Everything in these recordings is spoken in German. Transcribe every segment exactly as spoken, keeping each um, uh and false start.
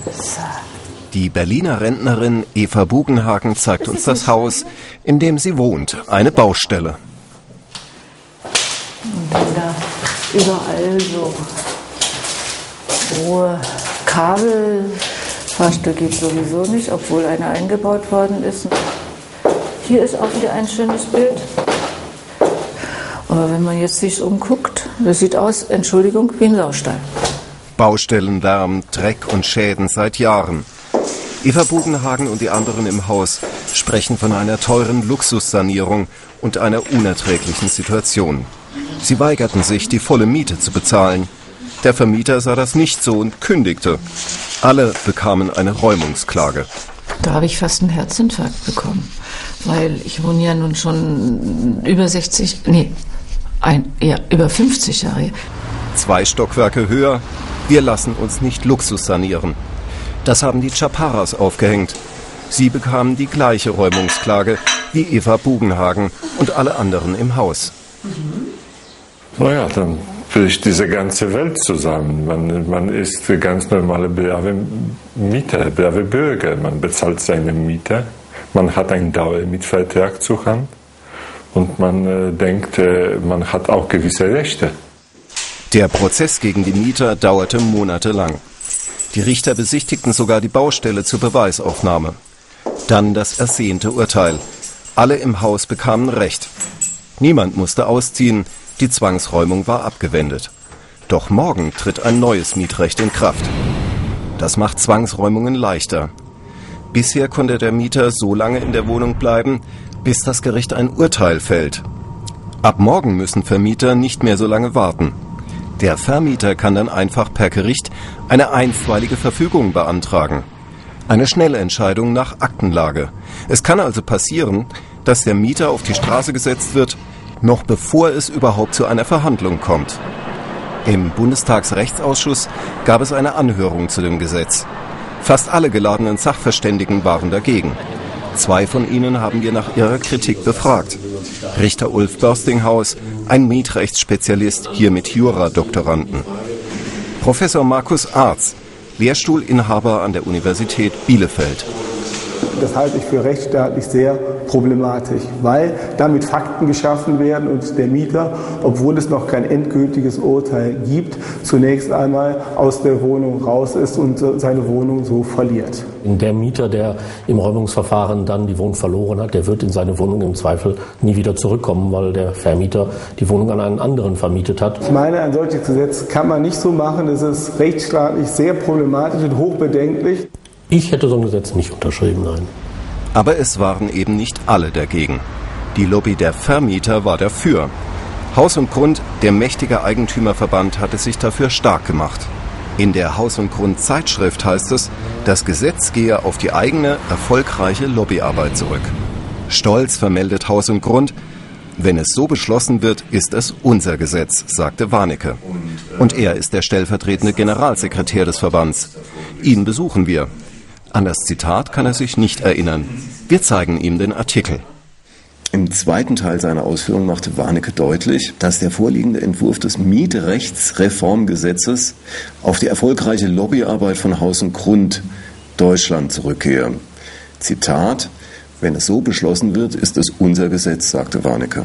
So. Die Berliner Rentnerin Eva Bugenhagen zeigt uns das Haus, in dem sie wohnt, eine Baustelle. Und dann da überall so hohe Kabel. Fahrstuhl geht sowieso nicht, obwohl eine eingebaut worden ist. Hier ist auch wieder ein schönes Bild. Aber wenn man jetzt sich umguckt, das sieht aus, Entschuldigung, wie ein Saustall. Baustellenlärm, Dreck und Schäden seit Jahren. Eva Bugenhagen und die anderen im Haus sprechen von einer teuren Luxussanierung und einer unerträglichen Situation. Sie weigerten sich, die volle Miete zu bezahlen. Der Vermieter sah das nicht so und kündigte. Alle bekamen eine Räumungsklage. Da habe ich fast einen Herzinfarkt bekommen, weil ich wohne ja nun schon über sechzig, nee, ein, ja, über fünfzig Jahre. Zwei Stockwerke höher, wir lassen uns nicht Luxus sanieren. Das haben die Chaparras aufgehängt. Sie bekamen die gleiche Räumungsklage wie Eva Bugenhagen und alle anderen im Haus. Naja, dann bricht diese ganze Welt zusammen. Man, man ist ganz normale brave Mieter, brave Bürger. Man bezahlt seine Miete, man hat einen Dauermietvertrag zur Hand und man äh, denkt, äh, man hat auch gewisse Rechte. Der Prozess gegen die Mieter dauerte monatelang. Die Richter besichtigten sogar die Baustelle zur Beweisaufnahme. Dann das ersehnte Urteil. Alle im Haus bekamen Recht. Niemand musste ausziehen, die Zwangsräumung war abgewendet. Doch morgen tritt ein neues Mietrecht in Kraft. Das macht Zwangsräumungen leichter. Bisher konnte der Mieter so lange in der Wohnung bleiben, bis das Gericht ein Urteil fällt. Ab morgen müssen Vermieter nicht mehr so lange warten. Der Vermieter kann dann einfach per Gericht eine einstweilige Verfügung beantragen. Eine Schnellentscheidung nach Aktenlage. Es kann also passieren, dass der Mieter auf die Straße gesetzt wird, noch bevor es überhaupt zu einer Verhandlung kommt. Im Bundestagsrechtsausschuss gab es eine Anhörung zu dem Gesetz. Fast alle geladenen Sachverständigen waren dagegen. Zwei von ihnen haben wir nach ihrer Kritik befragt. Richter Ulf Börstinghaus, ein Mietrechtsspezialist, hier mit Jura-Doktoranden. Professor Markus Arz, Lehrstuhlinhaber an der Universität Bielefeld. Das halte ich für rechtsstaatlich sehr problematisch, weil damit Fakten geschaffen werden und der Mieter, obwohl es noch kein endgültiges Urteil gibt, zunächst einmal aus der Wohnung raus ist und seine Wohnung so verliert. Der Mieter, der im Räumungsverfahren dann die Wohnung verloren hat, der wird in seine Wohnung im Zweifel nie wieder zurückkommen, weil der Vermieter die Wohnung an einen anderen vermietet hat. Ich meine, ein solches Gesetz kann man nicht so machen. Es ist rechtsstaatlich sehr problematisch und hochbedenklich. Ich hätte so ein Gesetz nicht unterschrieben, nein. Aber es waren eben nicht alle dagegen. Die Lobby der Vermieter war dafür. Haus und Grund, der mächtige Eigentümerverband, hatte sich dafür stark gemacht. In der Haus und Grund Zeitschrift heißt es, das Gesetz gehe auf die eigene, erfolgreiche Lobbyarbeit zurück. Stolz vermeldet Haus und Grund, wenn es so beschlossen wird, ist es unser Gesetz, sagte Warnecke. Und er ist der stellvertretende Generalsekretär des Verbands. Ihn besuchen wir. An das Zitat kann er sich nicht erinnern. Wir zeigen ihm den Artikel. Im zweiten Teil seiner Ausführungen machte Warnecke deutlich, dass der vorliegende Entwurf des Mietrechtsreformgesetzes auf die erfolgreiche Lobbyarbeit von Haus und Grund Deutschland zurückkehe. Zitat: Wenn es so beschlossen wird, ist es unser Gesetz, sagte Warnecke.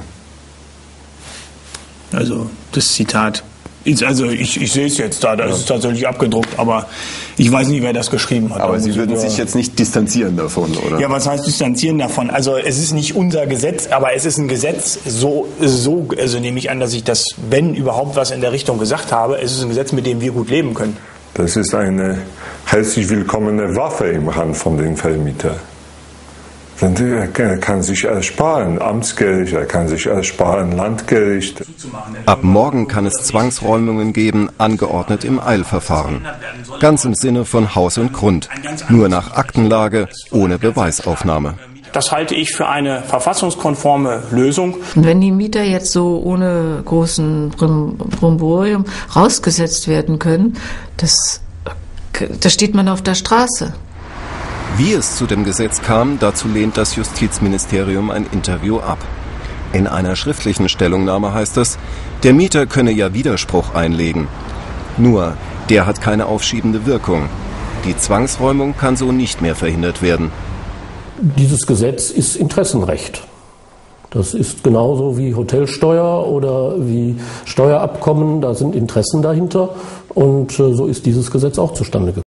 Also das Zitat. Also ich, ich sehe es jetzt da, das ja. ist tatsächlich abgedruckt, aber ich weiß nicht, wer das geschrieben hat. Aber Sie würden sich jetzt nicht distanzieren davon, oder? Ja, was heißt distanzieren davon? Also es ist nicht unser Gesetz, aber es ist ein Gesetz, so, so also nehme ich an, dass ich das, wenn überhaupt was in der Richtung gesagt habe, es ist ein Gesetz, mit dem wir gut leben können. Das ist eine herzlich willkommene Waffe im Hand von den Vermietern. Er kann sich ersparen, Amtsgericht, er kann sich ersparen, Landgericht. Ab morgen kann es Zwangsräumungen geben, angeordnet im Eilverfahren. Ganz im Sinne von Haus und Grund. Nur nach Aktenlage, ohne Beweisaufnahme. Das halte ich für eine verfassungskonforme Lösung. Und wenn die Mieter jetzt so ohne großen Brimborium rausgesetzt werden können, das, das steht man auf der Straße. Wie es zu dem Gesetz kam, dazu lehnt das Justizministerium ein Interview ab. In einer schriftlichen Stellungnahme heißt es, der Mieter könne ja Widerspruch einlegen. Nur, der hat keine aufschiebende Wirkung. Die Zwangsräumung kann so nicht mehr verhindert werden. Dieses Gesetz ist Interessenrecht. Das ist genauso wie Hotelsteuer oder wie Steuerabkommen, da sind Interessen dahinter und so ist dieses Gesetz auch zustande gekommen.